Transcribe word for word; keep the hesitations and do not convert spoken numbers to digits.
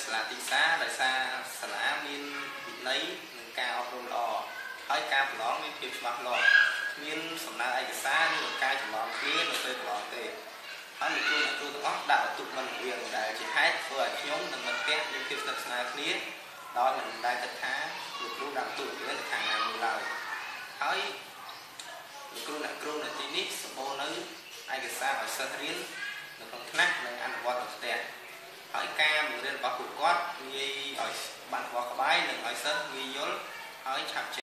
សាលាទីផ្សារដោយសារសាលាមានវិន័យនិងការអប់រំល្អហើយការប្រឡងមានភាពច្បាស់លាស់មានសំណើឯកសារនិងការចម្លងគ្នានៅពេលប្រឡងទេហើយលោកគ្រូអ្នកគ្រូទាំងអស់ដាក់បន្ទុកមិនរៀងដែលជាហេតុធ្វើឲ្យខ្ញុំនិងមិត្តភ័ក្តិមានភាពស្និទ្ធស្នាលគ្នាដោយមិនដែលគិតថាលោកគ្រូដាក់បន្ទុករៀងទៅខាងណាមួយឡើយហើយលោកគ្រូអ្នកគ្រូនៅទីនេះសម្បូរនៅឯកសារឲ្យសិស្សរៀននៅក្នុងថ្នាក់និងអនុវត្តនៅផ្ទះហើយការបង្រៀនរបស់ពួកគាត់ងាយឲ្យបានខ្វល់ក្បាយនិងឲ្យសិស្សងាយយល់ហើយឆាប់